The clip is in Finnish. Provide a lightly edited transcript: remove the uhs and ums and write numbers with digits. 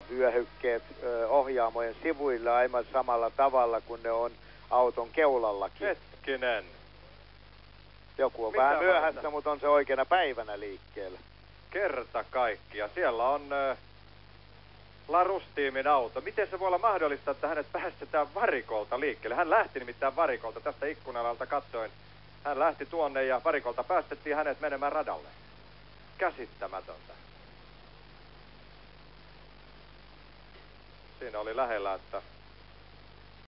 vyöhykkeet ohjaamojen sivuilla aivan samalla tavalla kuin ne on auton keulallakin. Hetkinen. Joku on vähän myöhässä, mutta on se oikeana päivänä liikkeellä. Kerta kaikkia. Siellä on Larustiimin auto. Miten se voi olla mahdollista, että hänet päästetään varikolta liikkeelle? Hän lähti nimittäin varikolta. Tästä ikkunalalta katsoin. Hän lähti tuonne ja varikolta päästettiin hänet menemään radalle. Käsittämätöntä. Siinä oli lähellä, että